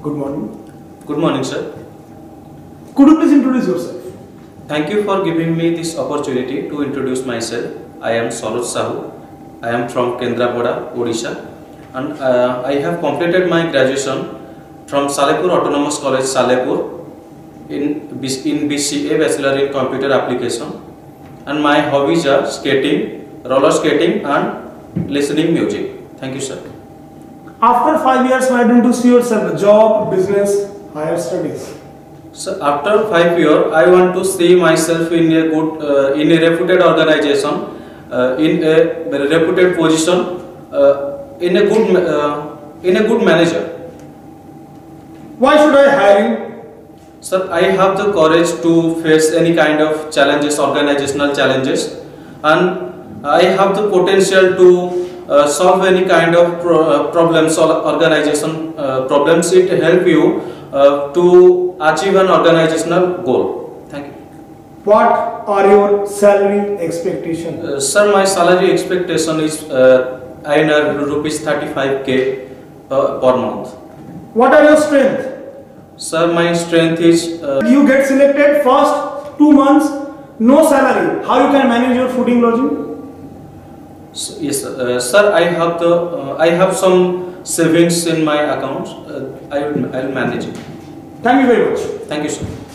Good morning. Good morning, sir. Could you please introduce yourself? Thank you for giving me this opportunity to introduce myself. I am Saroj Sahu. I am from Kendrapada, Odisha, and I have completed my graduation from Salepur Autonomous College, Salepur, in BCA Bachelor in Computer Application. And my hobbies are skating, roller skating, and listening music. Thank you, sir. After 5 years, why don't you see yourself? A job, business, higher studies? So after 5 years, I want to see myself in a good, in a reputed organization, in a reputed position, in a good manager. Why should I hire you? Sir, I have the courage to face any kind of challenges, organizational challenges, and I have the potential to solve any kind of problems or organization problems. It help you to achieve an organizational goal. Thank you. What are your salary expectations? Sir, my salary expectation is rupees 35k per month. What are your strengths? Sir, my strength is You get selected first 2 months, no salary. How you can manage your fooding, lodging? yes, sir. I have some savings in my accounts. I will manage it. Thank you very much. Thank you, sir.